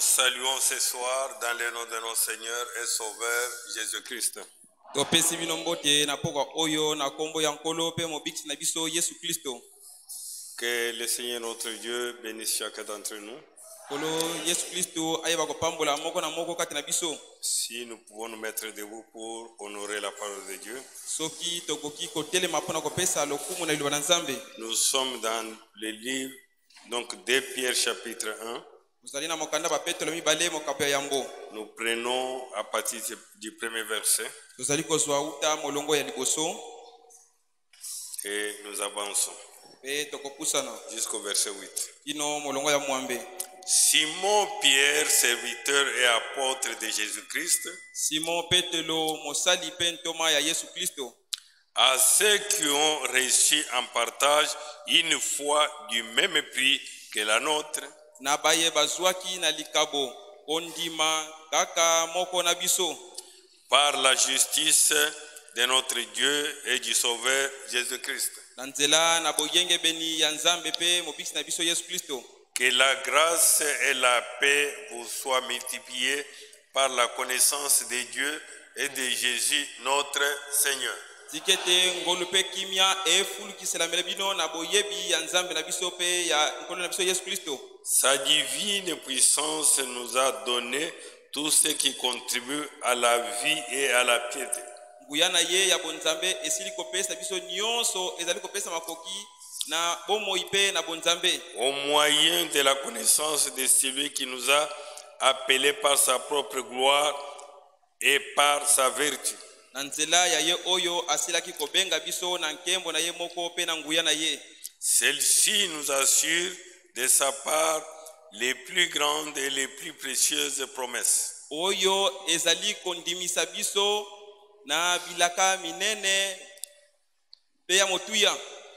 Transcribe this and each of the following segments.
saluons ce soir dans le nom de notre Seigneur et Sauveur Jésus-Christ. topesi bino mbote na pokwa oyo na kombo ya nkolo pe mobikisi na biso Yesu Kristo. Que le Seigneur notre Dieu bénisse chacun d'entre nous. Kolo Yesu Kristo ayeba kopambola moko na moko kati na biso. Si nous pouvons nous mettre debout pour honorer la parole de Dieu. Soki tokoki kotelema mpona kopesa lokumu na liloba na Nzambe. Nous sommes dans le livre donc 2 Pierre chapitre 1. Nous prenons à partir du premier verset et nous avançons jusqu'au verset 8. Simon Pierre, serviteur et apôtre de Jésus-Christ, Simon Petelo mosali pentoma ya Yesu Kristo, à ceux qui ont reçu en partage une foi du même prix que la nôtre, na baye bazwaki na likabo ondima kaka moko na biso, par la justice de notre Dieu et du Sauveur Jésus-Christ. Na nzela na boyenge beni ya Nzambe pe mobikisi na biso Yesu Kristo. Que la grâce et la paix vous soient multipliées par la connaissance de Dieu et de Jésus notre Seigneur. Tikete ngolu pe kimia e fulukisela melebino na boyebi ya Nzambe na biso pe ya nkolo na biso Yesu Kristo. Sa divine puissance nous a donné tout ce qui contribue à la vie et à la piété. Nguyana ye ya bonzambe esili kopesa biso nyonso ezali kopesa makoki na bomoi pe na bonzambe. Au moyen de la connaissance de celui qui nous a appelés par sa propre gloire et par sa vertu. Na nzela ya ye oyo asilaki kobenga biso na nkembo na ye moko pe na nguya na ye. Celle-ci nous assure de sa part les plus grandes et les plus précieuses promesses. Oyo ezali kondimisa biso na bilaka minene pe ya motuya.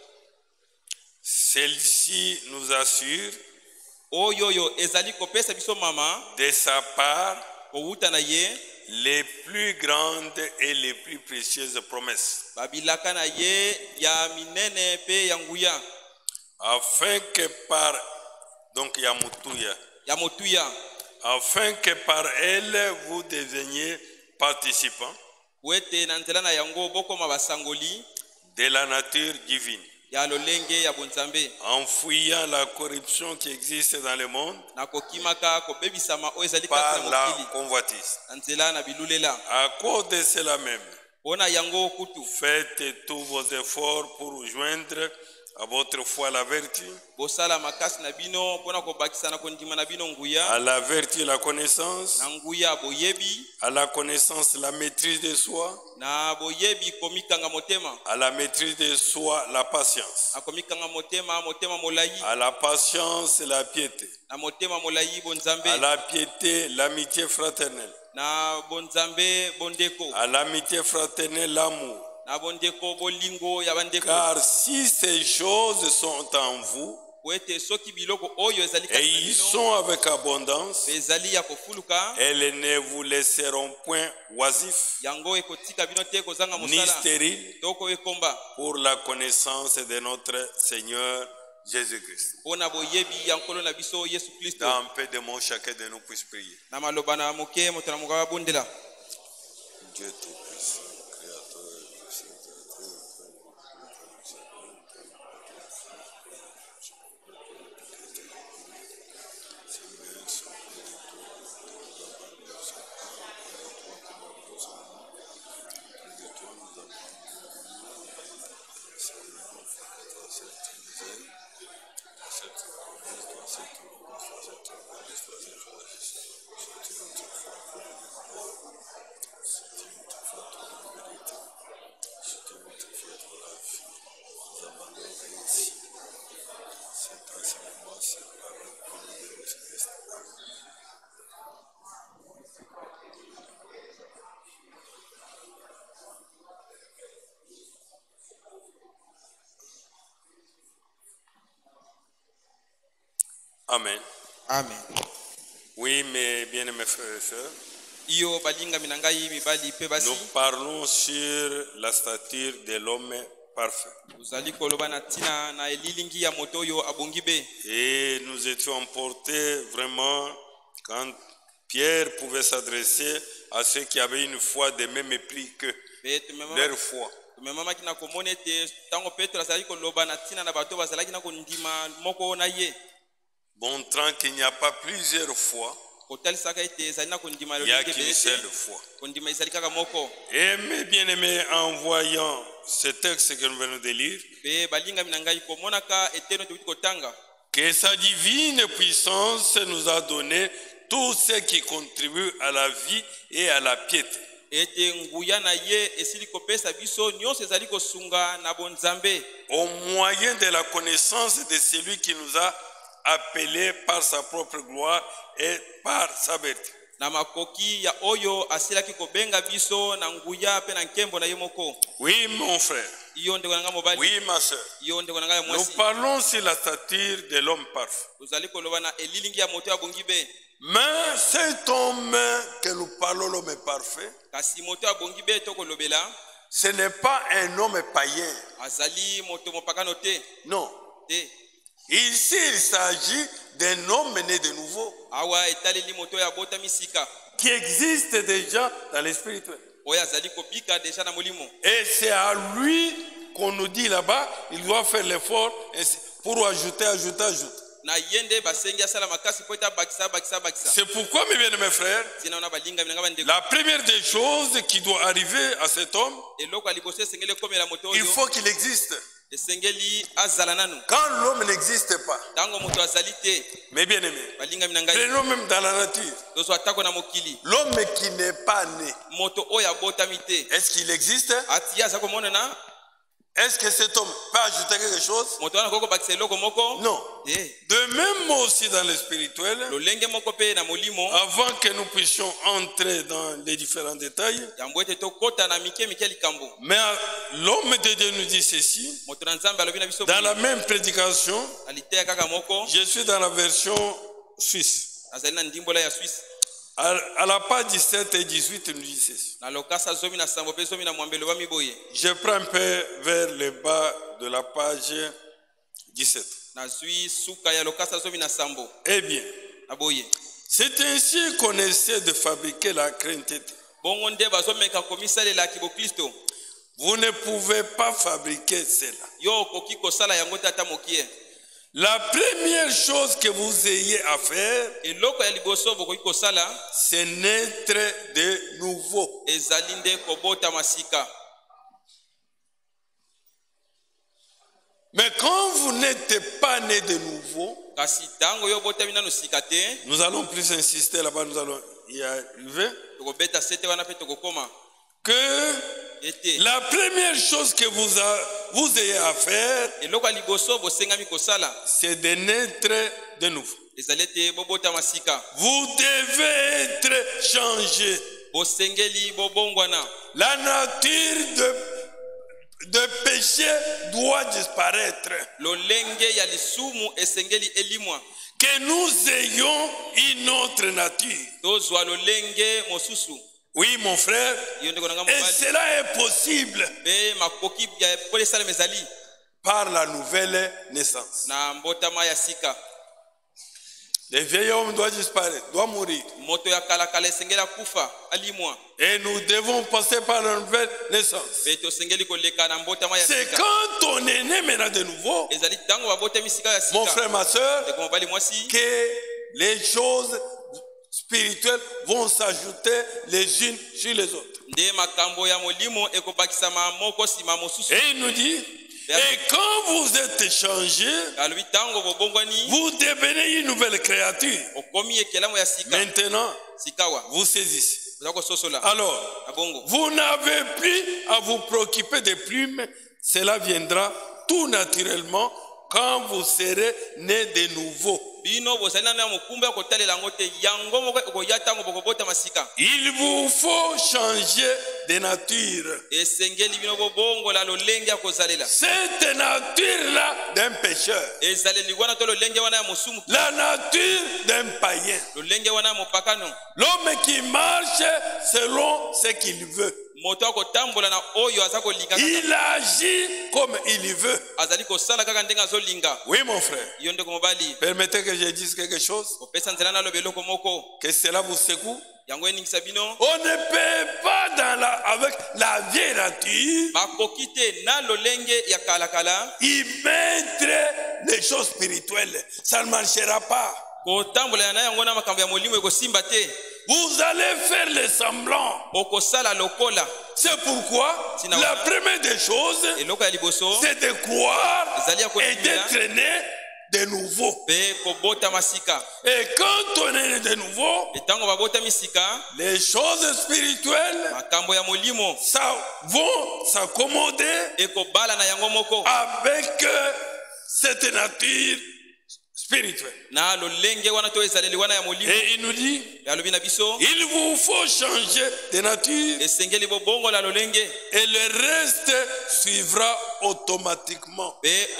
Celle-ci nous assure oyo ezali kopesa biso mama de sa part kowuta na ye les plus grandes et les plus précieuses promesses. Babilaka na ye ya minene pe ya nguya, afin que par afin que par elle vous deveniez participants de la nature divine, en fuyant la corruption qui existe dans le monde par la convoitise. À cause de cela même, faites tous vos efforts pour joindre à votre foi la vertu, à la vertu la connaissance, à la connaissance la maîtrise de soi, à la maîtrise de soi la patience, à la patience la piété, à la piété l'amitié fraternelle, à l'amitié fraternelle l'amour. Car si ces choses sont en vous et ils sont avec abondance, elles ne vous laisseront point oisifs ni stériles pour la connaissance de notre Seigneur Jésus-Christ. Dans un peu de mots, chacun de nous puisse prier. Dieu tout-puissant. Amen. Amen. Oui, mes bien-aimés frères et sœurs, nous parlons sur la stature de l'homme parfait. Et nous étions emportés vraiment Quand Pierre pouvait s'adresser à ceux qui avaient une foi de même mépris que leur foi. Montrant qu'il n'y a pas plusieurs fois, il n'y a qu'une seule foi. Et mes bien-aimés, en voyant ce texte que nous venons de lire, que sa divine puissance nous a donné tout ce qui contribue à la vie et à la piété. Au moyen de la connaissance de celui qui nous a appelés par sa propre gloire et par sa vertu. Oui, mon frère. Oui, ma soeur. Nous parlons sur la stature de l'homme parfait. Mais cet homme que nous parlons, l'homme parfait, ce n'est pas un homme païen. Non. Ici, il s'agit d'un homme né de nouveau qui existe déjà dans le spirituel. Et c'est à lui qu'on nous dit là-bas, il doit faire l'effort pour ajouter. C'est pourquoi, mes bien-aimés frères, la première des choses qui doit arriver à cet homme, il faut qu'il existe. Quand l'homme n'existe pas, mes bien-aimés, prenons même dans la nature, l'homme qui n'est pas né, est-ce qu'il existe? Est-ce que cet homme peut ajouter quelque chose? Non. De même aussi dans le spirituel, avant que nous puissions entrer dans les différents détails, mais l'homme de Dieu nous dit ceci, dans la même prédication, je suis dans la version suisse. À la page 17 et 18, il nous dit ceci. Je prends un peu vers le bas de la page 17. Eh bien, c'est ainsi qu'on essaie de fabriquer la crainteté. Vous ne pouvez pas fabriquer cela. La première chose que vous ayez à faire, c'est naître de nouveau. Mais quand vous n'êtes pas né de nouveau, nous allons plus insister là-bas, nous allons y arriver, que la première chose que vous ayez à faire, c'est de naître de nouveau. Vous devez être changé. La nature de péché doit disparaître. Que nous ayons une autre nature. Oui, mon frère, et cela est possible par la nouvelle naissance. Le vieil homme doit disparaître, doit mourir. Et nous devons passer par la nouvelle naissance. C'est quand on est né maintenant de nouveau, mon frère, ma soeur, que les choses spirituelles vont s'ajouter les unes sur les autres. Et il nous dit, et quand vous êtes changé, vous devenez une nouvelle créature. Maintenant, vous saisissez. Alors, vous n'avez plus à vous préoccuper des plumes. Cela viendra tout naturellement quand vous serez né de nouveau. Il vous faut changer de nature. Cette nature-là d'un pécheur. La nature d'un païen. L'homme qui marche selon ce qu'il veut. Il agit comme il veut. Oui, mon frère. Permettez que je dise quelque chose. Que cela vous secoue. On ne peut pas avec la vieille nature y mettre les choses spirituelles. Ça ne marchera pas. Vous allez faire les semblants. C'est pourquoi la première des choses, c'est de croire et d'être né de nouveau. Et quand on est né de nouveau, les choses spirituelles vont s'accommoder avec cette nature spirituelle. Et il nous dit, il vous faut changer de nature et le reste suivra automatiquement.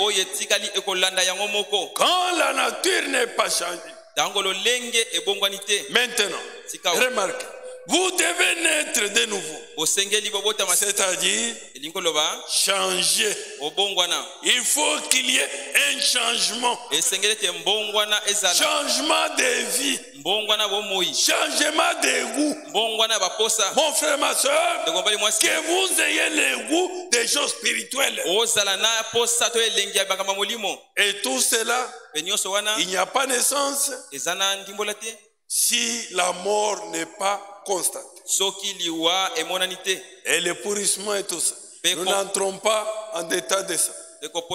Quand la nature n'est pas changée, maintenant, remarquez, vous devez naître de nouveau. C'est-à-dire changer. Il faut qu'il y ait un changement. Changement de vie. Changement de goût. Mon frère, ma soeur, que vous ayez le goût des choses spirituelles. Et tout cela, il n'y a pas naissance si la mort n'est pas constante. Et le pourrissement et tout ça. Nous n'entrons pas en détail de ça. Il faut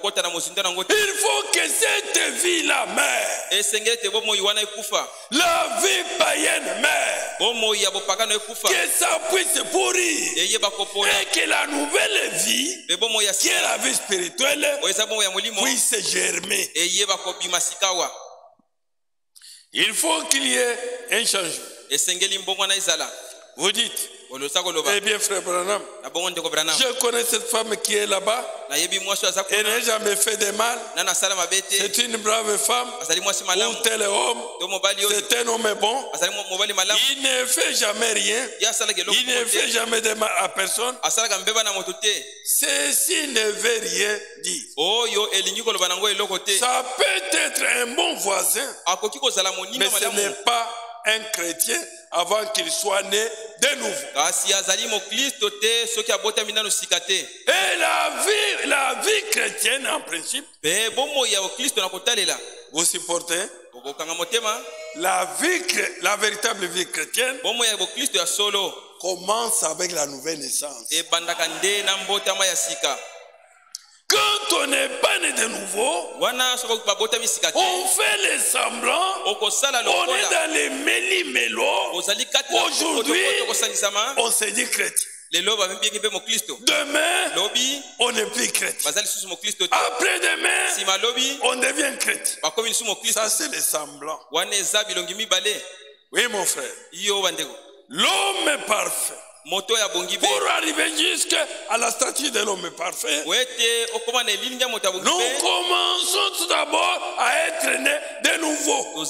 que cette vie-là meure. La vie païenne meure. Que ça puisse pourrir. Et que la nouvelle vie, qui est la vie spirituelle, puisse germer. Il faut qu'il y ait un changement. Vous dites, eh bien frère Branham, je connais cette femme qui est là-bas. Elle n'a jamais fait de mal. C'est une brave femme. Ou tel homme. C'est un homme bon. Il ne fait jamais rien. Il ne fait jamais de mal à personne. Ceci ne veut rien dire. Ça peut être un bon voisin, mais ce n'est pas un chrétien avant qu'il soit né de nouveau. Et la vie chrétienne en principe, vous supportez la véritable vie chrétienne commence avec la nouvelle naissance. Quand on n'est pas né de nouveau, on fait les semblants, on est dans les méli-mélos. Aujourd'hui, on se dit chrétien. Demain, on n'est plus chrétien. Après-demain, on devient chrétien. Ça, c'est les semblants. Oui, mon frère. L'homme est parfait. Pour arriver jusqu'à la statue de l'homme parfait, nous commençons tout d'abord à être nés de nouveau.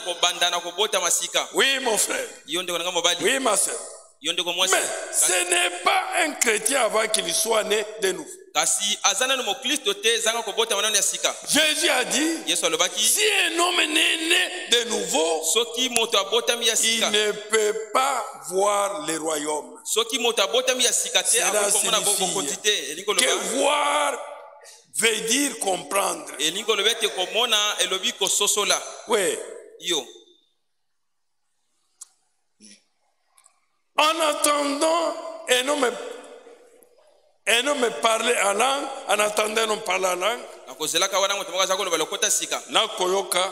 Oui, mon frère. Oui, ma soeur. Mais ce n'est pas un chrétien avant qu'il soit né de nouveau. Jésus a dit, si un homme est né de nouveau, il ne peut pas voir le royaume. Cela signifie que voir veut dire comprendre. Oui. En attendant, un homme parlait en langue, en attendant un homme parler en langue. Nakoyoka.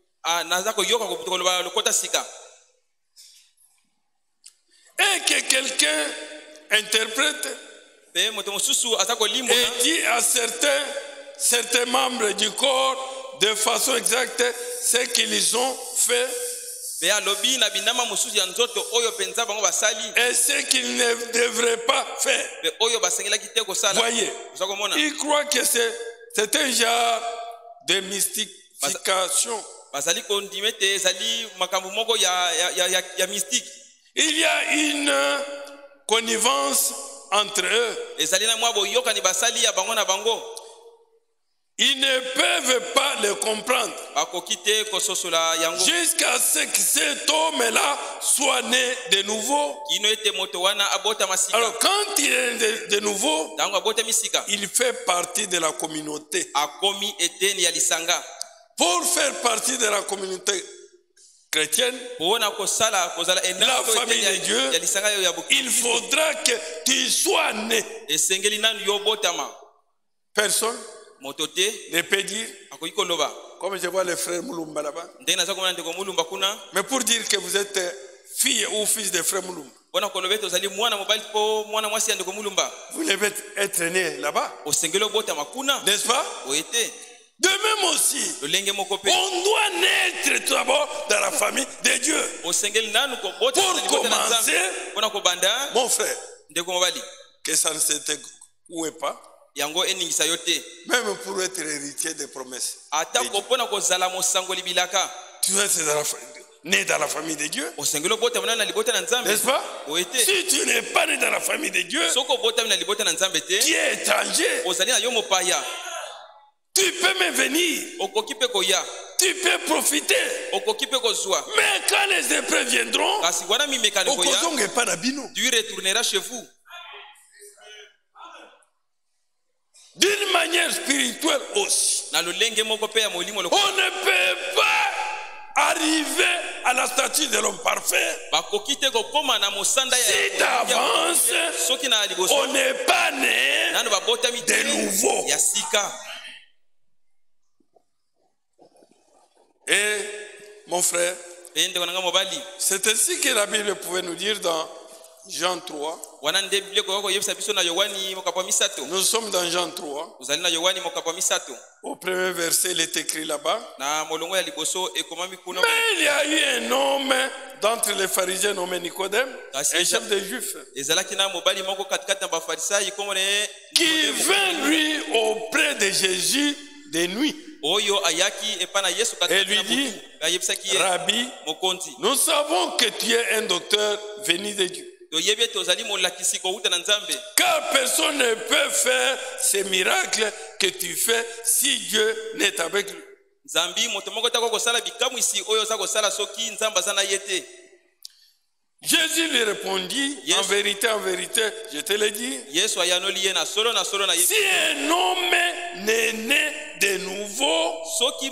Et que quelqu'un interprète et dit à certains membres du corps de façon exacte ce qu'ils ont fait. Et ce qu'il ne devrait pas faire. Voyez, il croit que c'est un genre de mystification. Il y a une connivence entre eux. Ils ne peuvent pas le comprendre jusqu'à ce que cet homme-là soit né de nouveau. Alors quand il est né de nouveau, il fait partie de la communauté. Pour faire partie de la communauté chrétienne, la famille de Dieu, il faudra que tu sois né. Personne ne peut dire, comme je vois les frères Moulumba là-bas, mais pour dire que vous êtes fille ou fils de frère Moulumba, vous devez être né là-bas, n'est-ce pas? De même aussi, on doit naître d'abord dans la famille de Dieu. Pour commencer, mon frère, que ça ne se te coue pas, même pour être héritier des promesses. Tu es né dans la famille de Dieu, n'est-ce pas? Si tu n'es pas né dans la famille de Dieu, tu es étranger. Tu peux me venir, tu peux profiter, mais quand les épreuves viendront, tu retourneras chez vous. D'une manière spirituelle aussi, on ne peut pas arriver à la statue de l'homme parfait si d'avance on n'est pas né de nouveau. Et mon frère, c'est ainsi que la Bible pouvait nous dire dans Jean 3. Nous sommes dans Jean 3. Au premier verset, il est écrit là-bas. Mais il y a eu un homme d'entre les pharisiens nommé Nicodème, un chef des Juifs, qui vint lui auprès de Jésus de nuit. Et lui dit, Rabbi, nous savons que tu es un docteur venu de Dieu, car personne ne peut faire ces miracles que tu fais si Dieu n'est avec lui. Jésus lui répondit, en vérité, je te le dis, si un homme n'est né de nouveau,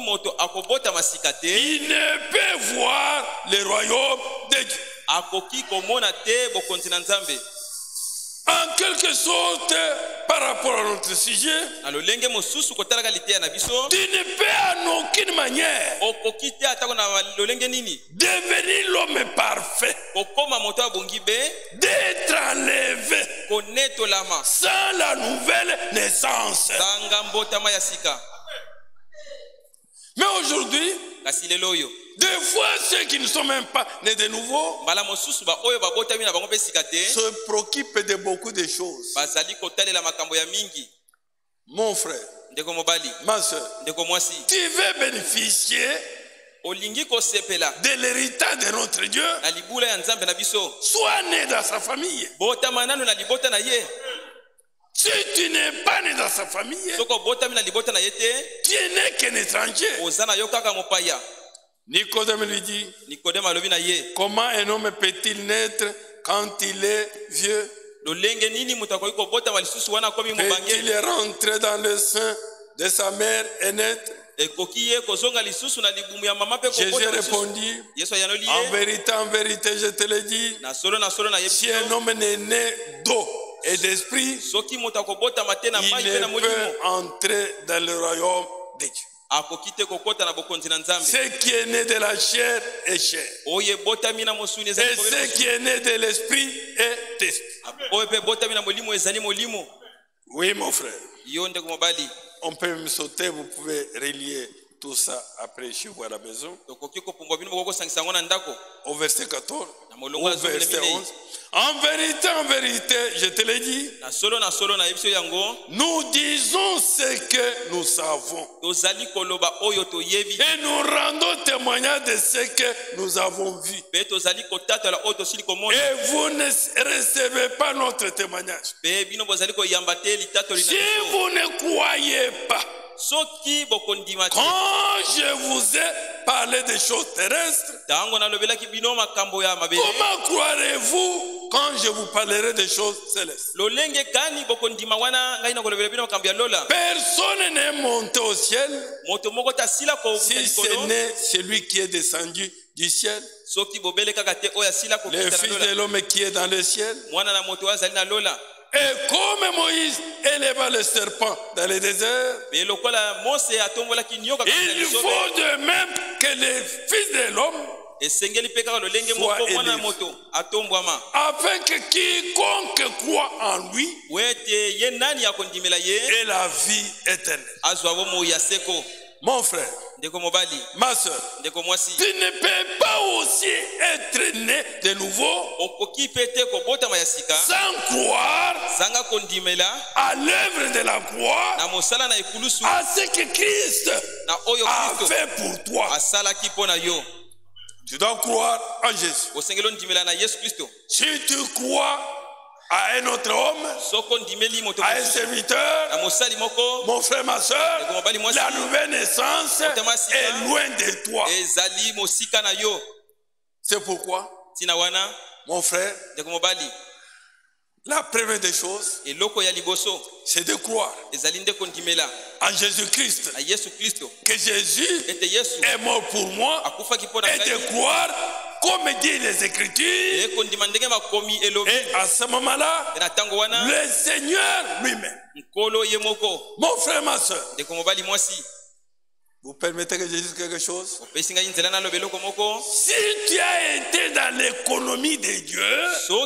il ne peut voir le royaume de Dieu. En quelque sorte, par rapport à notre sujet, tu ne peux en aucune manière devenir l'homme parfait, d'être enlevé sans la nouvelle naissance. Mais aujourd'hui, des fois, ceux qui ne sont même pas nés de nouveau se préoccupent de beaucoup de choses. Mon frère, ma soeur, tu veux bénéficier de l'héritage de notre Dieu, sois né dans sa famille. Si tu n'es pas né dans sa famille, tu n'es qu'un étranger. Nicodème lui dit, comment un homme peut-il naître quand il est vieux? Peut-il rentrer dans le sein de sa mère et naître? Jésus répondit, en vérité, je te le dis, si un homme n'est né d'eau et d'esprit, il ne peut entrer dans le royaume de Dieu. Ce qui est né de la chair est chair, et ce qui est né de l'esprit est esprit. Oui, mon frère, on peut me sauter, vous pouvez relier tout ça après chez vous à la maison. Au verset 14, au verset 11. En vérité, je te l'ai dit, nous disons ce que nous savons et nous rendons témoignage de ce que nous avons vu. Et vous ne recevez pas notre témoignage. Si vous ne croyez pas, quand je vous ai parlé des choses terrestres, comment croirez-vous quand je vous parlerai des choses célestes? Personne n'est monté au ciel si ce n'est celui qui est descendu du ciel, le Fils de l'homme qui est dans le ciel. Et comme Moïse éleva le serpent dans le désert, il faut de même que le Fils de l'homme soit élevé, afin que quiconque croit en lui ait la vie éternelle. Mon frère, ma soeur, tu ne peux pas aussi être né de nouveau sans croire à l'œuvre de la croix, à ce que Christ a fait pour toi. Tu dois croire en Jésus. Si tu crois à un autre homme, à un serviteur, mon frère, ma soeur, la nouvelle naissance est loin de toi. C'est pourquoi, mon frère, la première des choses, c'est de croire en Jésus-Christ, que Jésus est mort pour moi, et de croire comme dit les Écritures. Et à ce moment-là, le Seigneur lui-même, mon frère, ma soeur, vous permettez que je dise quelque chose? Si tu as été dans l'économie de Dieu,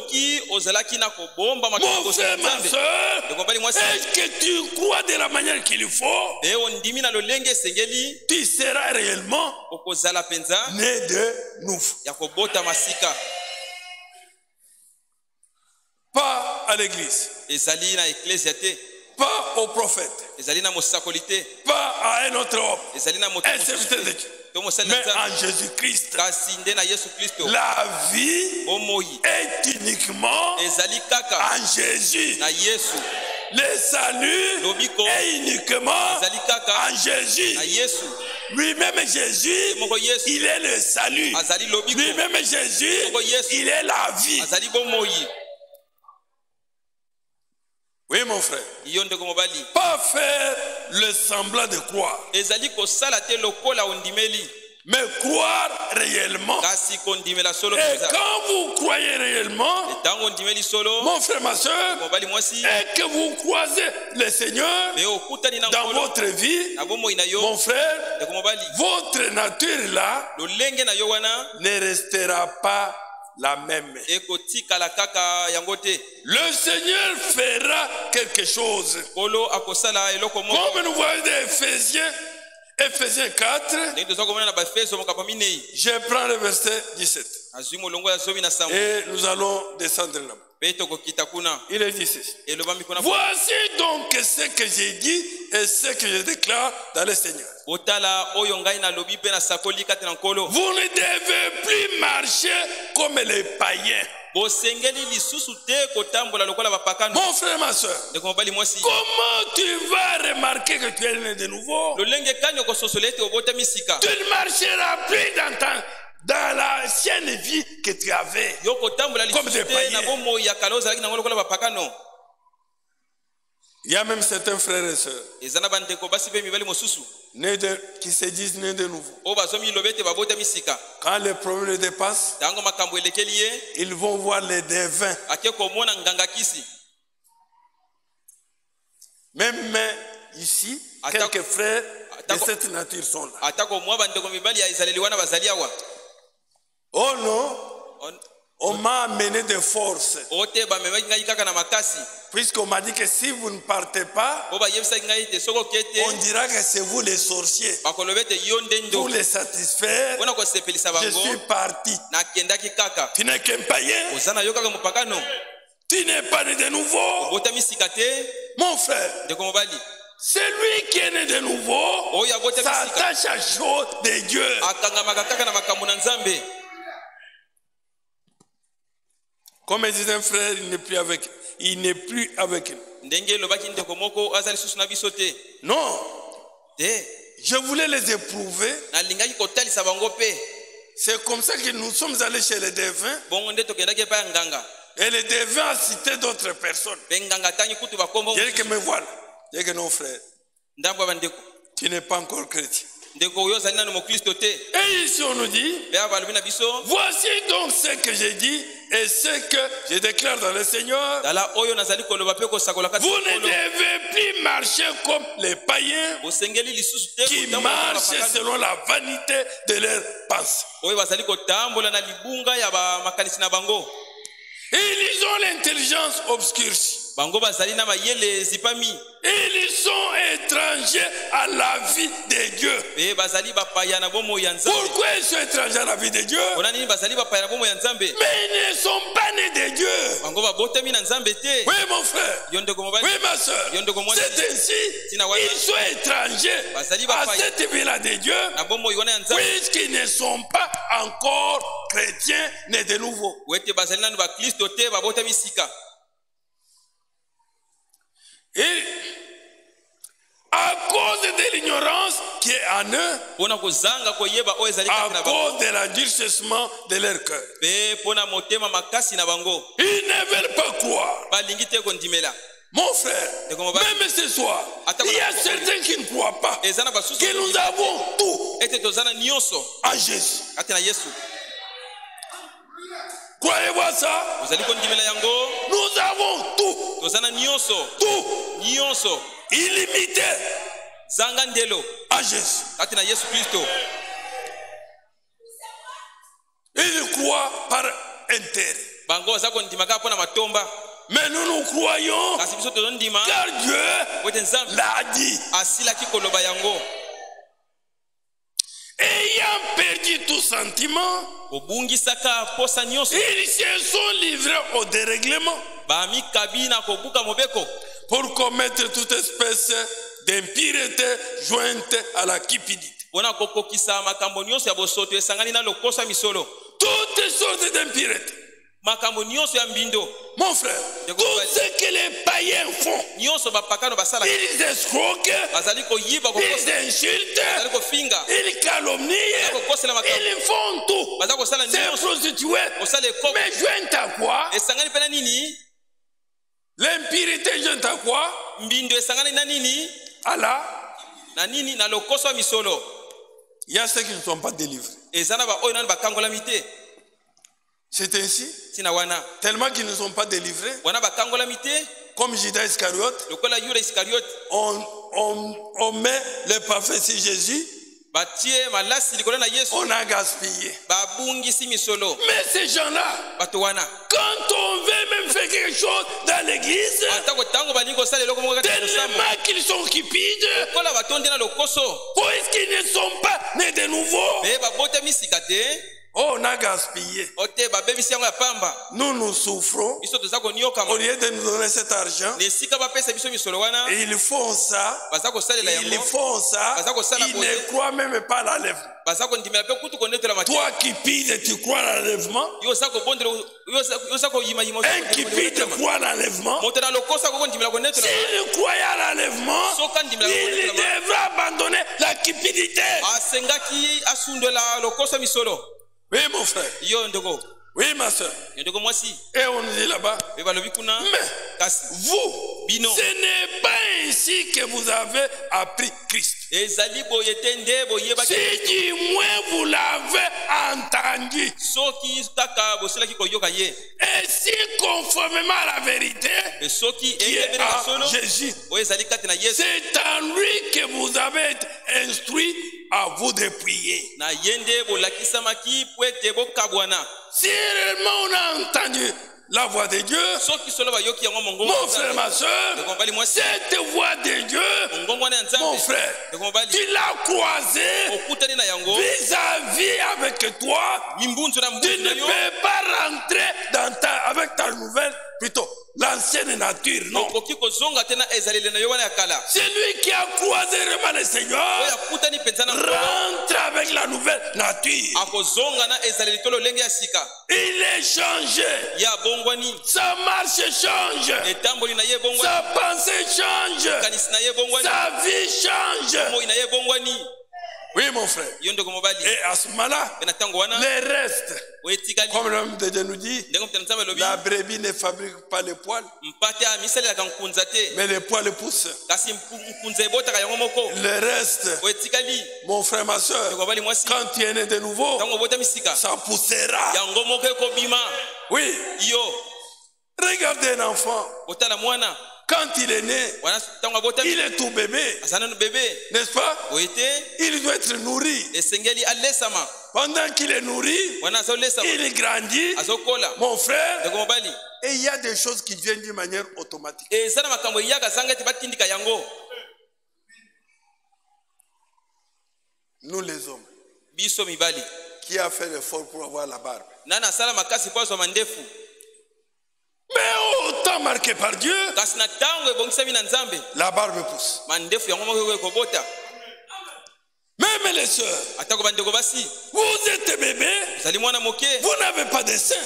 mon frère, ma soeur, est-ce que tu crois de la manière qu'il faut? Tu seras réellement né de nouveau. Pas à l'église, pas au prophète, pas à un autre homme, mais en Jésus-Christ. La vie est uniquement en Jésus. Le salut est uniquement en Jésus. Lui-même Jésus, il est le salut. Lui-même Jésus, il est la vie. Oui, mon frère. Pas faire le semblant de croire, mais croire réellement. Et quand vous croyez réellement, mon frère, ma soeur, et que vous croisez le Seigneur dans votre vie, mon frère, votre nature là ne restera pas la même. Le Seigneur fera quelque chose. Comme nous voyons d'Éphésiens, Éphésiens 4, je prends le verset 17. Et nous allons descendre là-bas. Il est dit ceci. Voici donc ce que j'ai dit et ce que je déclare dans le Seigneur. Vous ne devez plus marcher comme les païens. Mon frère, ma soeur, comment tu vas remarquer que tu es né de nouveau? Tu ne marcheras plus dans l'ancienne vie que tu avais comme des païens. Il y a même certains frères et sœurs qui se disent nés de nouveau. Quand les problèmes dépassent, ils vont voir les devins. Même ici, quelques frères de cette nature sont là. Oh non, On m'a amené de force. Puisqu'on m'a dit que si vous ne partez pas, on dira que c'est vous les sorciers. Pour les satisfaire, je suis parti. Tu n'es qu'un païen. Tu n'es pas né de nouveau. Mon frère, celui qui est né de nouveau s'attache à chose de Dieu. Comme disait un frère, il n'est plus avec nous. Non. Je voulais les éprouver. C'est comme ça que nous sommes allés chez les devins. Et les devins a cité d'autres personnes. Il dit que me voilà. Il dit que non, frère. Tu n'es pas encore chrétien. Et ici on nous dit, voici donc ce que j'ai dit et ce que je déclare dans le Seigneur. Vous ne devez plus marcher comme les païens qui marchent selon la vanité de leurs pensées. Ils ont l'intelligence obscurcie. Ils sont étrangers à la vie de Dieu. Pourquoi ils sont étrangers à la vie de Dieu? Mais ils ne sont pas nés de Dieu. Oui, mon frère. Oui, ma soeur. C'est ainsi. Ils sont étrangers à cette vie-là de Dieu, puisqu'ils ne sont pas encore chrétiens nés de nouveau. Et à cause de l'ignorance qui est en eux, à cause de l'endurcissement de leur cœur, ils ne veulent pas croire. Mon frère, même ce soir, il y a certains qui ne croient pas que nous avons tout en Jésus. Croyez-vous à ça? Nous avons tout. Tout. Illimité. En Jésus. Ils croient par intérêt. Mais nous croyons car Dieu l'a dit. Ayant perdu tout sentiment, ils se sont livrés au dérèglement pour commettre toute espèce d'impureté jointe à la cupidité. Toutes sortes d'impuretés. Mon frère, tout ce que les païens font, ils escroquent, ils insultent, ils calomnient, ils font tout. Ces prostituées, mais joint à quoi? L'impurité joint à quoi? Allah. Il y a ceux qui ne sont pas délivrés. C'est ainsi. Tellement qu'ils ne sont pas délivrés. Comme Judas Iscariote, on met le parfum sur Jésus. On a gaspillé. Mais ces gens-là, quand on veut même faire quelque chose dans l'église, tellement qu'ils sont cupides, puisqu'ils ne sont pas nés de nouveau, on a gaspillé. Nous souffrons. Au lieu de nous donner cet argent, ils font ça. Ils ne croient même pas à l'enlèvement. Toi qui pides, tu crois à l'enlèvement. Un qui pide croit à l'enlèvement. S'il croyait à l'enlèvement, il devrait abandonner la cupidité. Oui, mon frère. Oui, ma soeur. Et on dit là-bas, mais vous, ce n'est pas ainsi que vous avez appris Christ. Si du moins vous l'avez entendu. Et si conformément à la vérité qui est à Jésus, c'est en lui que vous avez été instruit à vous de prier. Si réellement on a entendu la voix de Dieu, mon frère, ma soeur, cette voix de Dieu, mon frère, tu l'as croisé vis-à-vis avec toi, tu ne peux pas rentrer avec ta nouvelle, plutôt l'ancienne nature, non. C'est lui qui a croisé vraiment le Seigneur, rentre avec la nouvelle nature. Il est changé. Sa marche change. Sa pensée change. Sa vie change. Oui, mon frère. Et à ce moment-là, les restes, comme l'homme de Dieu nous dit, la brebis ne fabrique pas les poils, mais les poils poussent. Le reste, mon frère, ma soeur, quand tu es né de nouveau, ça poussera. Oui. Regardez un enfant. Quand il est né, il est tout bébé, n'est-ce pas? Il doit être nourri. Pendant qu'il est nourri, il grandit, mon frère, et il y a des choses qui viennent d'une manière automatique. Nous les hommes, qui a fait l'effort pour avoir la barbe? Mais autant marqué par Dieu, la barbe pousse. Même les sœurs, vous êtes bébé, vous n'avez pas de sein.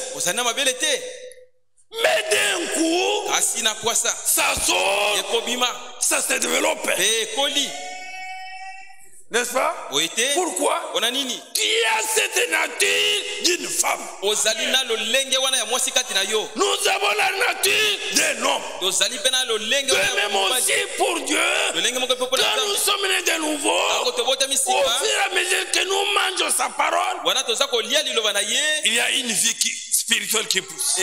Mais d'un coup, ça sort, ça se développe. N'est-ce pas? Pourquoi? Tu as cette nature d'une femme. Nous avons la nature d'un homme. De même aussi pour Dieu, quand nous sommes nés de nouveau, au fur et à mesure que nous mangeons sa parole, il y a une vie spirituelle qui pousse.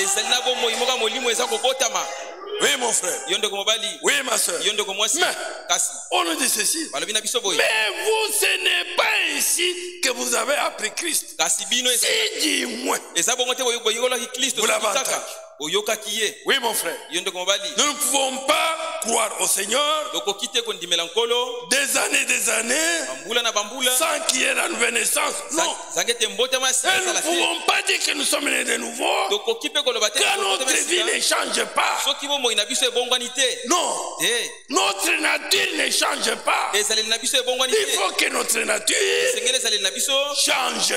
Oui, mon frère. Oui, ma soeur. Mais on nous dit ceci. Mais vous, ce n'est pas ainsi que vous avez appris Christ. Si du moins, vous l'avez entendu. Oui, mon frère. Nous ne pouvons pas croire au Seigneur des années, sans qu'il y ait la nouvelle naissance. Non. Et nous ne pouvons pas dire que nous sommes nés de nouveau quand notre vie ne change pas. Non. Notre nature ne change pas. Il faut que notre nature change.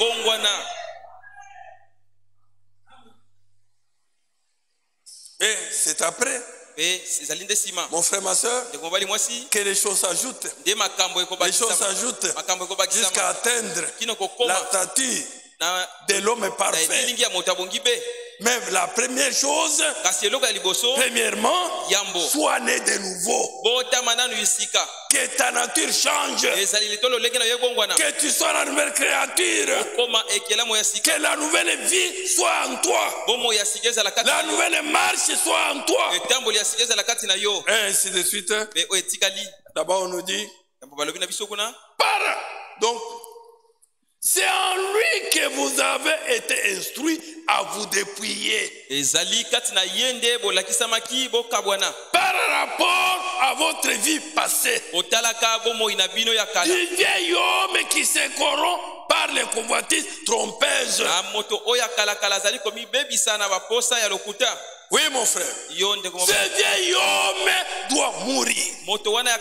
Et c'est après, mon frère, ma soeur, que les choses s'ajoutent. Les choses s'ajoutent jusqu'à atteindre la stature de l'homme parfait. Mais la première chose, premièrement, sois né de nouveau. Que ta nature change. Que tu sois la nouvelle créature. Que la nouvelle vie soit en toi. La nouvelle marche soit en toi. Et ainsi de suite. D'abord on nous dit, donc, c'est en lui que vous avez été instruits à vous dépouiller. Par rapport à votre vie passée. Du vieil homme qui se corrompt par les convoitises trompeuses. Oui, mon frère. Ce vieil homme doit mourir. Et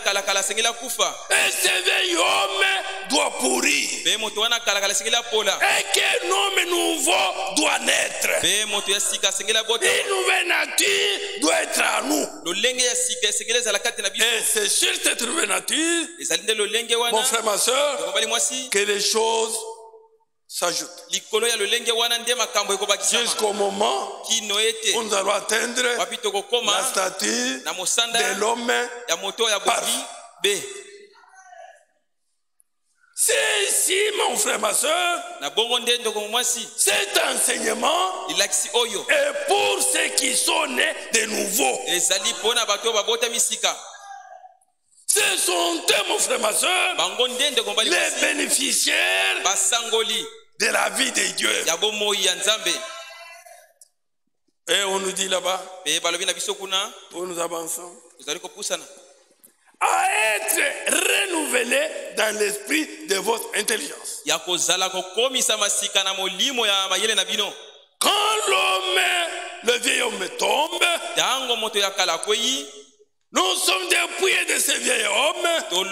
ce vieil homme doit pourrir. Et qu'un homme nouveau doit naître. Une nouvelle nature doit être à nous. Et c'est sur cette nouvelle nature, mon frère, ma soeur, que les choses s'ajoute jusqu'au moment où nous allons atteindre la stature de l'homme parfait. C'est ici, mon frère, ma soeur, cet enseignement est pour ceux qui sont nés de nouveau. Ce sont eux, mon frère, ma soeur, les bénéficiaires de la vie de Dieu. Et on nous dit là-bas, pour nous avancer, à être renouvelé dans l'esprit de votre intelligence. Quand l'homme, le vieil homme tombe, nous sommes dépouillés de ce vieil homme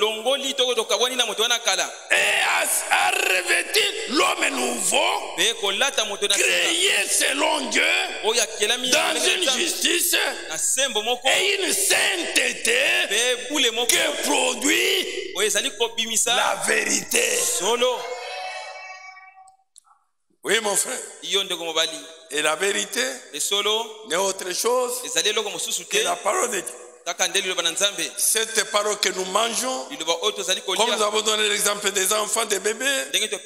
et à revêtir l'homme nouveau, créé selon Dieu, dans une justice et une sainteté qui produit la vérité. Oui, mon frère. Et la vérité n'est autre chose que la parole de Dieu. Cette parole que nous mangeons, comme nous avons donné l'exemple des enfants, des bébés,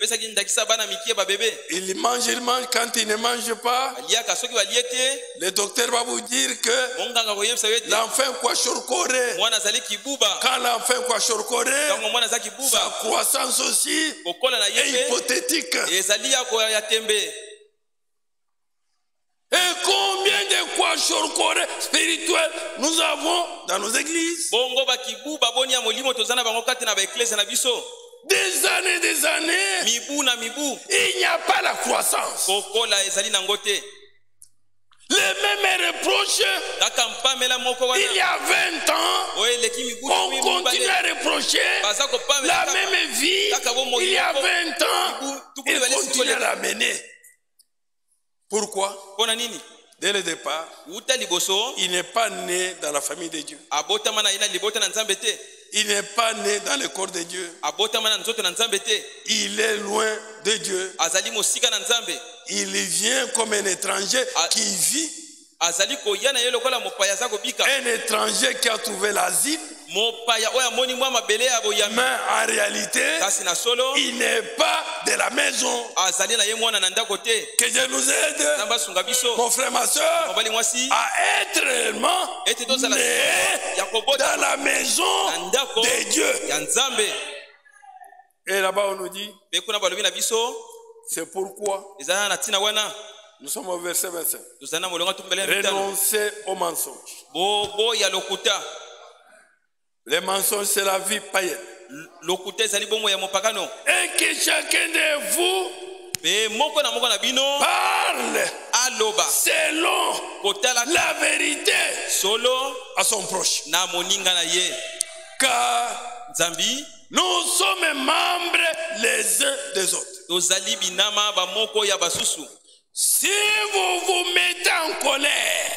ils mangent, quand ils ne mangent pas, le docteur va vous dire que l'enfant quand l'enfant sa croissance aussi est hypothétique. Et combien de kwashorkore spirituels nous avons dans nos églises? Des années. Il n'y a pas la croissance. Les mêmes reproches. Il y a 20 ans, on continue à reprocher la même vie. Il y a 20 ans, il continue à la mener. Pourquoi? Dès le départ, il n'est pas né dans la famille de Dieu. Il n'est pas né dans le corps de Dieu. Il est loin de Dieu. Il vient comme un étranger qui vit. Un étranger qui a trouvé l'asile. Mais en réalité, il n'est pas de la maison. Que Dieu nous aide, mon frère, ma soeur, à être réellement né dans la maison de Dieu. Et là-bas on nous dit, c'est pourquoi nous sommes au verset 25. Renoncez au mensonge. Les mensonges, c'est la vie païenne. Et que chacun de vous parle selon la vérité à son proche. Car nous sommes membres les uns des autres. Si vous vous mettez en colère,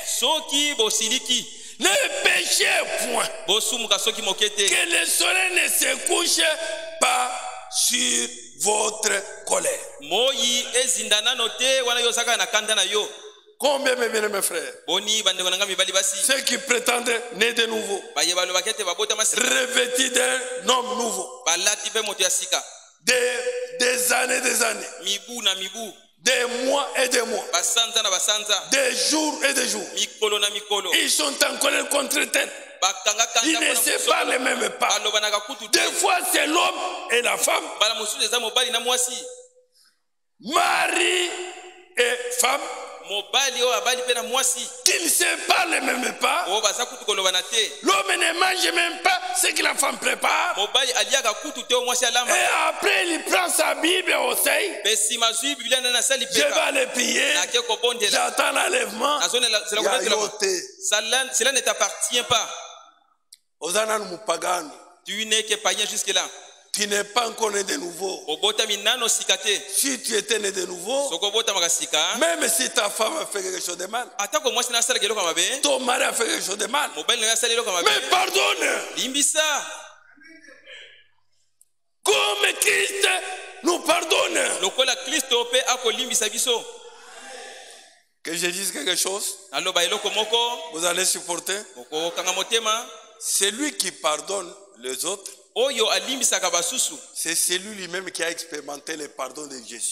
ne péchez point, que le soleil ne se couche pas sur votre colère. Combien, mes bien-aimés frères, ceux qui prétendent naître de nouveau, revêtis d'un homme nouveau, des années, des mois et des mois, des jours et des jours, ils sont en colère contre eux. Ils ne se parlent même pas. Des fois c'est l'homme et la femme, mari et femme, qui ne se parlent même pas. L'homme ne mange même pas ce que la femme prépare. Et après il prend sa Bible au sein. Je vais aller prier. J'attends l'enlèvement. Cela ne t'appartient pas. Tu n'es que païen jusque-là. Tu n'es pas encore né de nouveau. Si tu étais né de nouveau, même si ta femme a fait quelque chose de mal, ton mari a fait quelque chose de mal, mais pardonne. Comme Christ nous pardonne. Que je dise quelque chose, vous allez supporter. C'est lui qui pardonne les autres. C'est celui lui-même qui a expérimenté le pardon de Jésus.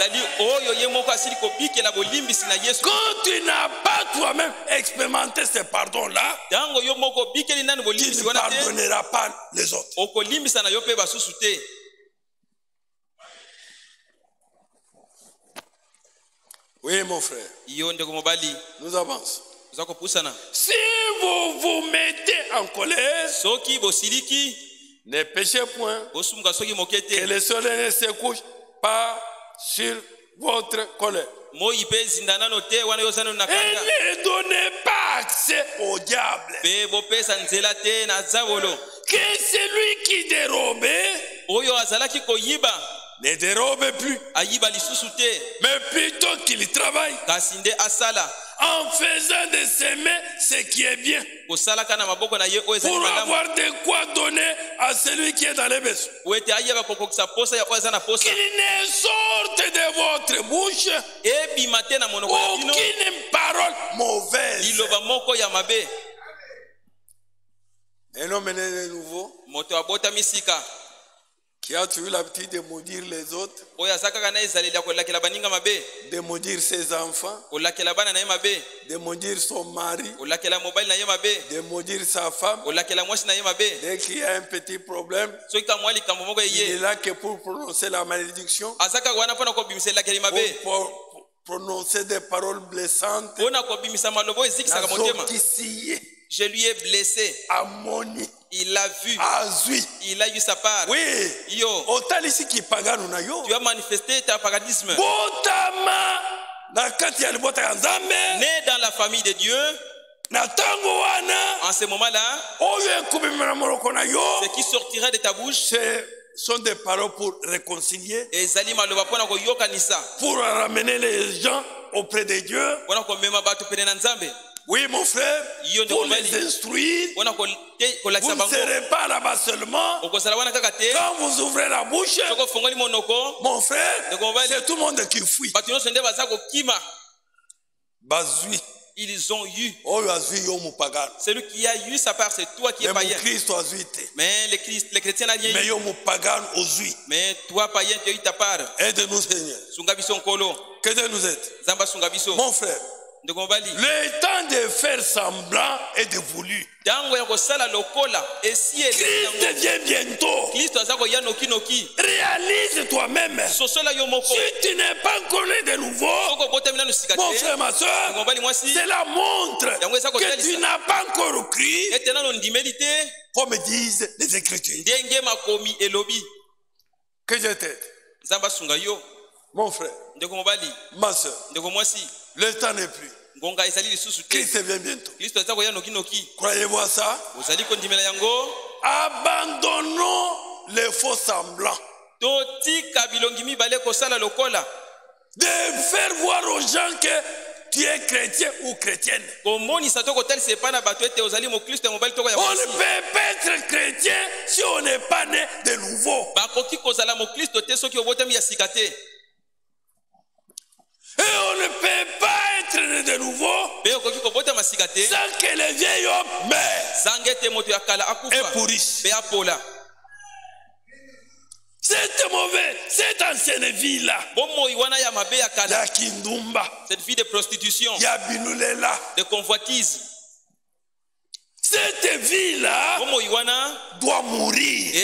Quand tu n'as pas toi-même expérimenté ce pardon-là, tu ne pardonneras pas les autres. Oui, mon frère. Nous avançons. Si vous vous mettez en colère, ne péchez point, que le soleil ne se couche pas sur votre colère. Et ne donnez pas accès au diable. Que celui qui dérobe ne dérobe plus, mais plutôt qu'il travaille en faisant de semer ce qui est bien, pour avoir de quoi donner à celui qui est dans les besoins. Qu'il ne sorte de votre bouche aucune parole mauvaise. Un homme né de nouveau qui a toujours l'habitude de maudire les autres, de maudire ses enfants, de maudire son mari, de maudire sa femme. Dès qu'il y a un petit problème, il est là que pour prononcer la malédiction, pour prononcer des paroles blessantes. Je lui ai blessé. Amoni. Il l'a vu. Azui. Il a eu sa part. Oui. Yo. Tu as manifesté ta paganisme. Né dans la famille de Dieu. En ce moment-là, ce qui sortira de ta bouche, sont des paroles pour réconcilier, pour ramener les gens auprès de Dieu. Oui, mon frère, pour les instruire, vous ne serez pas là-bas seulement. Quand vous ouvrez la bouche, mon frère, c'est tout le monde qui fuit. Bazui. Ils ont eu. Celui qui a eu sa part, c'est toi qui es païen. Mais les chrétiens n'ont rien eu. Mais toi, païen, tu as eu ta part. Aide-nous, Seigneur. Que Dieu nous aide. Mon frère, le temps de faire semblant est dévolu. Christ vient bientôt. Réalise toi-même. Si tu n'es pas encore né de nouveau, mon frère, ma soeur, cela montre que tu n'as pas encore cru, comme disent les Écritures. Que je t'aide. Mon frère, ma soeur, le temps n'est plus. Christ vient bientôt. Croyez-vous à ça? Abandonnons les faux semblants. De faire voir aux gens que tu es chrétien ou chrétienne. On ne peut pas être chrétien si on n'est pas né de nouveau. Et on ne peut pas être né de nouveau sans que le vieil homme meure et pourrisse. Cette mauvaise, cette ancienne vie-là, la Kindumba, cette vie de prostitution, de convoitise, cette vie-là doit mourir.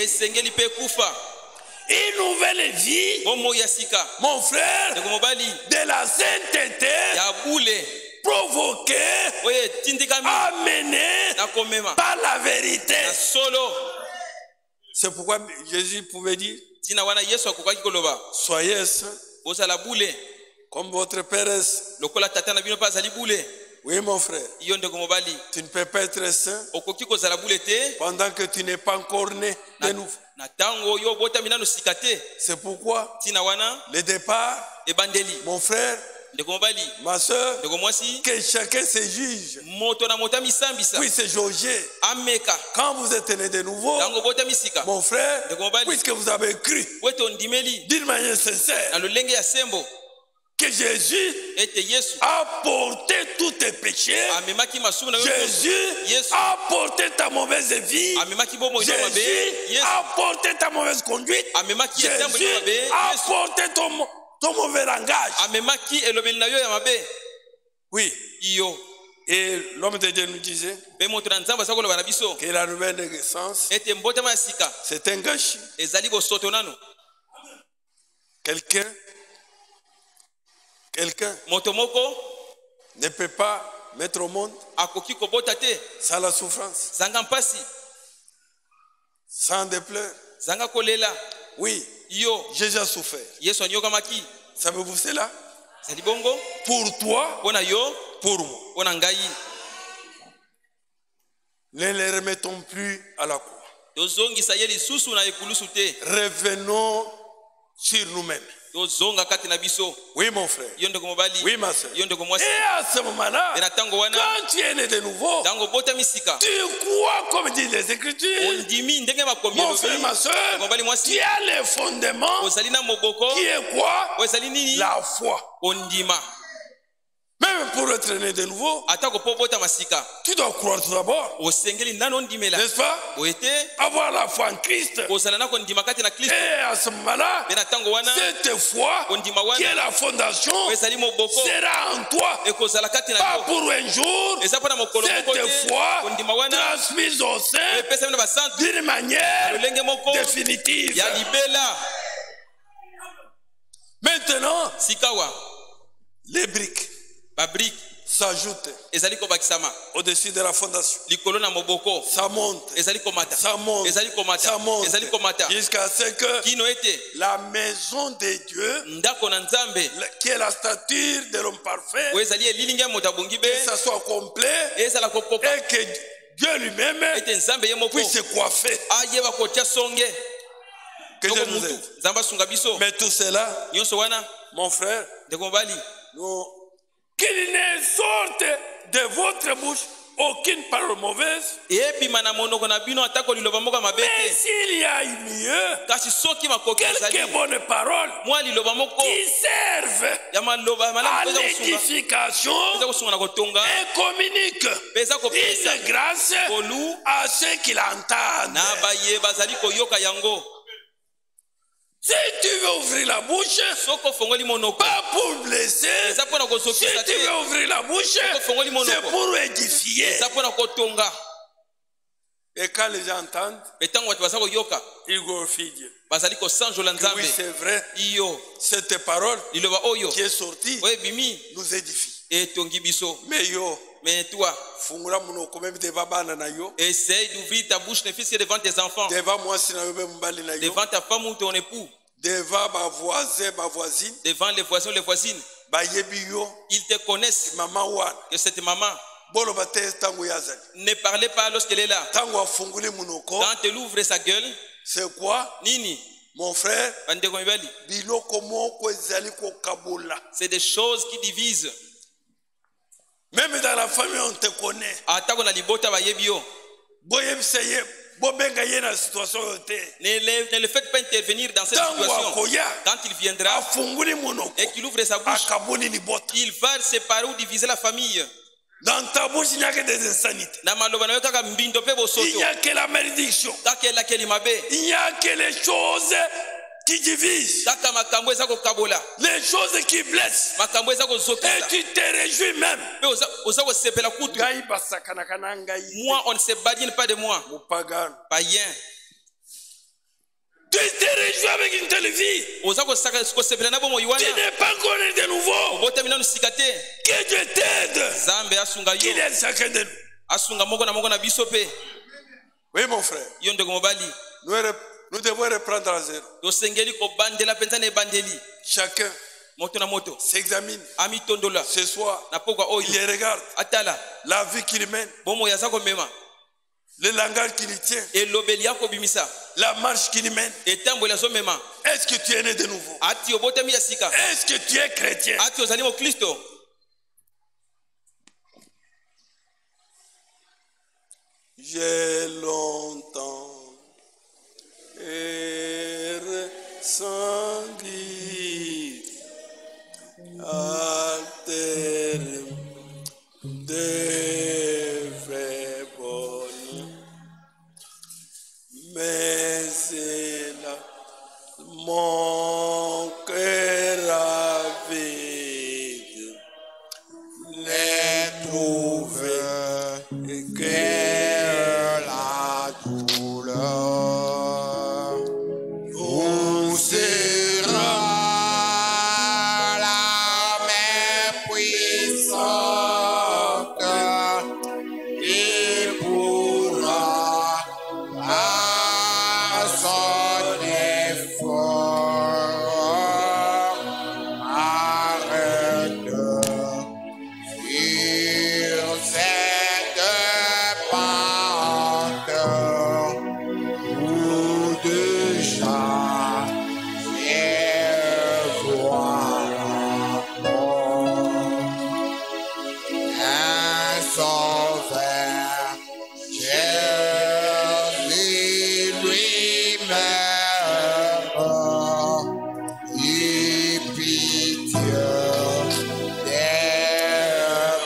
Une nouvelle vie, mon frère, de la sainteté, provoquée, amenée par la vérité. C'est pourquoi Jésus pouvait dire, soyez saints, comme votre Père est. Oui, mon frère, tu ne peux pas être saint pendant que tu n'es pas encore né de nouveau. C'est pourquoi le départ, mon frère, ma soeur, que chacun se juge, puisse se jauger. Quand vous êtes né de nouveau, mon frère, puisque vous avez cru d'une manière sincère que Jésus a porté tous tes péchés, Jésus a porté ta mauvaise vie, Jésus a porté ta mauvaise conduite, Jésus a porté ton mauvais langage. Oui. Et l'homme de Dieu nous disait que la nouvelle naissance, c'est un gâchis. Quelqu'un ne peut pas mettre au monde sans la souffrance, sans des pleurs. Oui, Jésus a souffert. Savez-vous cela? Pour toi, pour moi. Ne les remettons plus à la croix. Revenons sur nous-mêmes. Oui, mon frère. Oui, ma soeur. Et à ce moment-là, quand tu es né de nouveau, tu crois comme disent les Écritures. Mon frère, ma soeur, tu as les fondements qui est quoi? La foi. Même pour être né de nouveau, tu dois croire tout d'abord. N'est-ce pas? Avoir la foi en Christ. Et à ce moment-là, cette foi qui est la fondation sera en toi. Pas pour un jour. Cette foi transmise au sein d'une manière définitive. Maintenant, les briques s'ajoute au-dessus de la fondation. Ça monte, ça monte, ça monte, jusqu'à ce que la maison de Dieu, qui est la stature de l'homme parfait, que ça soit complet et que Dieu lui-même puisse se coiffer. Que Dieu nous aide. Mais tout cela, mon frère, qu'il ne sorte de votre bouche aucune parole mauvaise. Mais s'il y a une mieux, quelques bonnes paroles qui servent à l'édification et communiquent une grâce à ceux qui l'entendent. Si tu veux ouvrir la bouche, pas pour blesser. Si tu veux ouvrir la bouche, c'est pour édifier. Et quand les gens entendent, ils glorifient Dieu. Oui, c'est vrai. Cette parole qui est sortie nous édifie. Mais toi, essaye d'ouvrir ta bouche, ne fût-ce que devant tes enfants, devant ta femme ou ton époux, devant les voisins ou les voisines. Ils te connaissent que cette maman. Ne parlez pas lorsqu'elle est là. Quand elle ouvre sa gueule, c'est quoi? Nini, mon frère, c'est des choses qui divisent. Même dans la famille, on te connaît. Ne le faites pas intervenir dans cette situation. Quand il viendra et qu'il ouvre sa bouche, il va séparer ou diviser la famille. Dans ta bouche, il n'y a que des insanités. Il n'y a que la malédiction. Il n'y a que les choses qui divisent, les choses qui blessent, et tu te réjouis même. Moi, on ne se badine pas de moi. Païen. Tu te réjouis avec une telle vie. Tu n'es pas connu de nouveau. Que Dieu t'aide. Qu'il est chacun de nous. Oui, mon frère. Nous devons reprendre à zéro. Chacun s'examine ce soir. Il regarde la vie qu'il mène, le langage qu'il tient, la marche qu'il mène. Est-ce que tu es né de nouveau? Est-ce que tu es chrétien? J'ai longtemps ressenti à terre des vraies bonnes, mais c'est là mon cœur avide les trouver que la douleur. Où sera la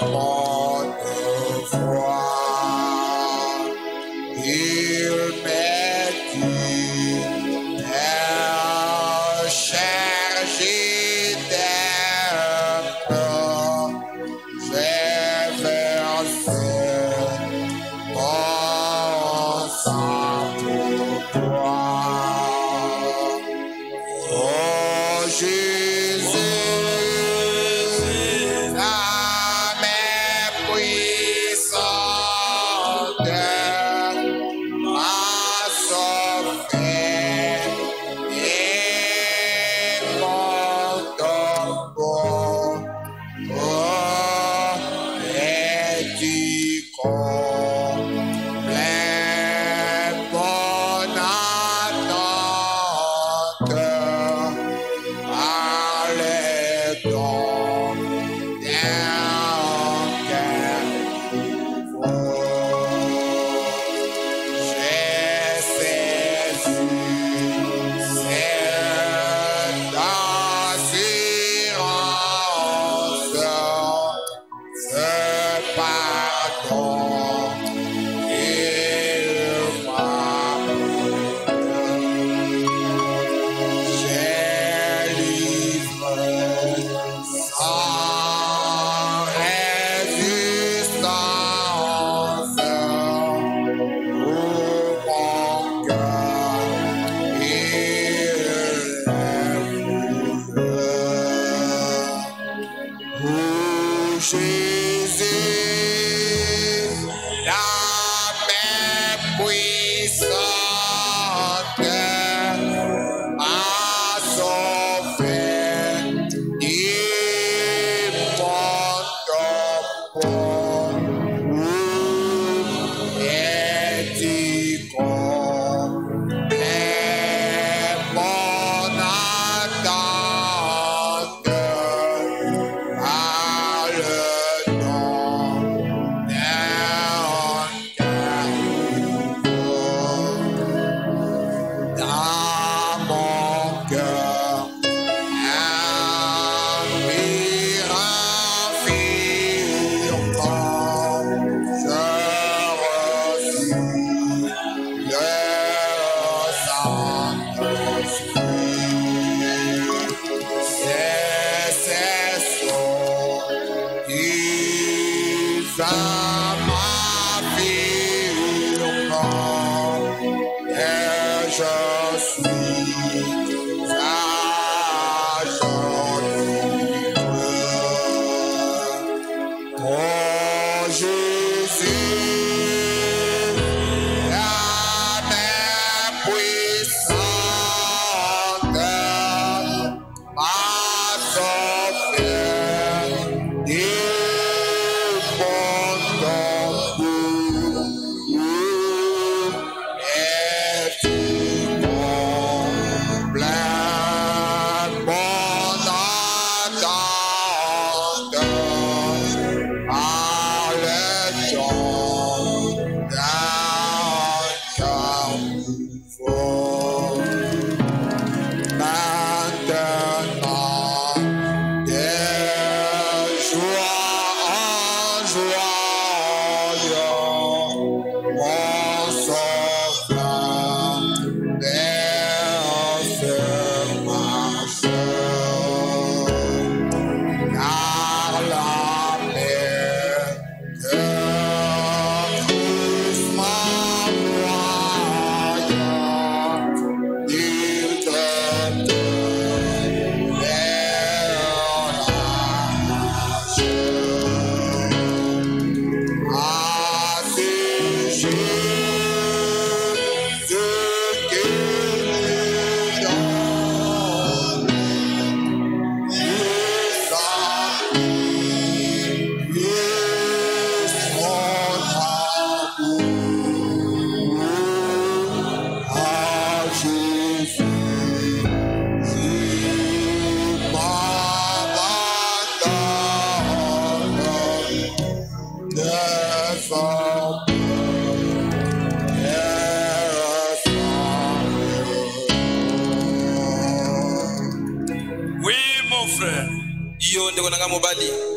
Oui, mon frère.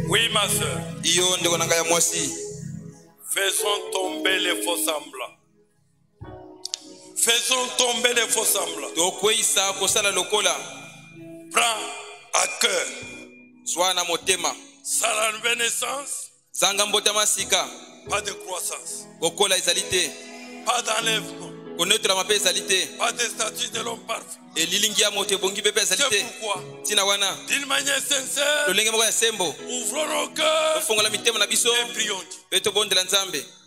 Oui, ma soeur. Iyo ndeko nanga ya mwasi. Faisons tomber les faux semblants. Faisons tomber les faux semblants. Tokwisa kosala lokola. Prends à cœur. Sois na motema. Ça la nouvelle naissance. Zanga mbotama sika. Pas de croissance. Kokola ezalité. Pas d'enlèvement. Connaître la mapé ezalité. Pas de statut de l'homme parfait. Et lilingia mote bongi bébé ezalité. C'est pourquoi. Tina wana. D'une manière sincère. Lolenge moko ya sembo. Ouvrons nos cœurs. Fongola mitema na biso. Et prions. Beto bonde la nzambe.